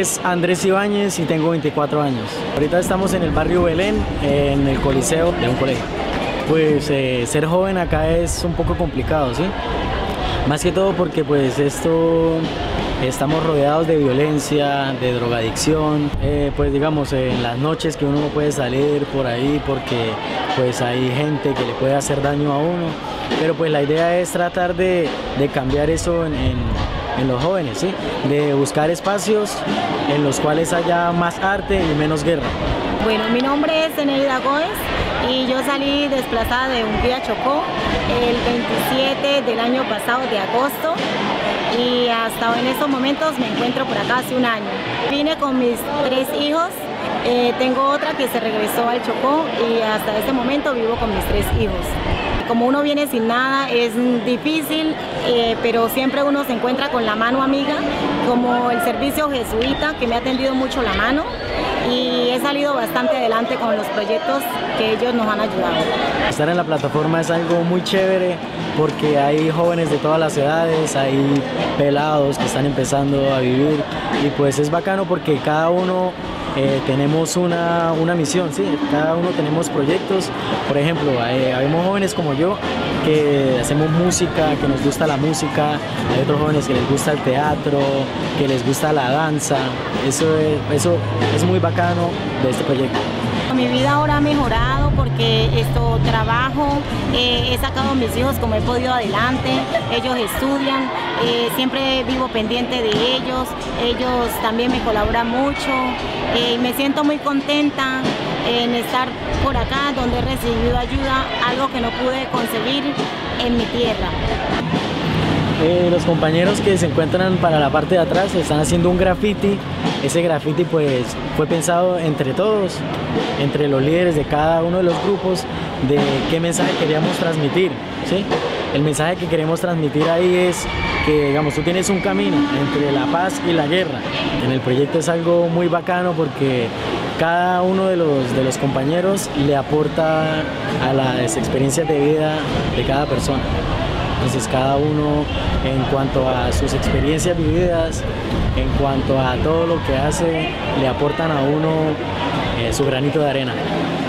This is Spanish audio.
es Andrés Ibáñez y tengo 24 años. Ahorita estamos en el barrio Belén, en el coliseo de un colegio. Pues ser joven acá es un poco complicado, ¿sí? Más que todo porque pues estamos rodeados de violencia, de drogadicción, pues digamos en las noches que uno no puede salir por ahí porque pues hay gente que le puede hacer daño a uno, pero pues la idea es tratar de cambiar eso en los jóvenes, ¿sí? De buscar espacios en los cuales haya más arte y menos guerra. Bueno, mi nombre es Eneida Gómez y yo salí desplazada de Hungría, Chocó, el 27 del año pasado de agosto y hasta en estos momentos me encuentro por acá hace un año. Vine con mis 3 hijos, tengo otra que se regresó al Chocó y hasta este momento vivo con mis 3 hijos. Como uno viene sin nada es difícil, pero siempre uno se encuentra con la mano amiga, como el servicio jesuita que me ha tendido mucho la mano y he salido bastante adelante con los proyectos que ellos nos han ayudado. Estar en la plataforma es algo muy chévere porque hay jóvenes de todas las edades, hay pelados que están empezando a vivir y pues es bacano porque cada uno tenemos una misión, ¿sí? Cada uno tenemos proyectos. Por ejemplo, habemos jóvenes como yo que hacemos música, que nos gusta la música, hay otros jóvenes que les gusta el teatro, que les gusta la danza. Eso es muy bacano de este proyecto. Mi vida ahora ha mejorado porque trabajo, he sacado a mis hijos como he podido adelante, ellos estudian, siempre vivo pendiente de ellos también me colaboran mucho, me siento muy contenta en estar por acá donde he recibido ayuda, algo que no pude conseguir en mi tierra. Los compañeros que se encuentran para la parte de atrás están haciendo un graffiti. Ese graffiti pues fue pensado entre todos, entre los líderes de cada uno de los grupos, de qué mensaje queríamos transmitir, ¿sí? El mensaje que queremos transmitir ahí es que, digamos, tú tienes un camino entre la paz y la guerra. En el proyecto es algo muy bacano porque cada uno de los compañeros le aporta a las experiencias de vida de cada persona. Entonces cada uno en cuanto a sus experiencias vividas, en cuanto a todo lo que hace, le aportan a uno su granito de arena.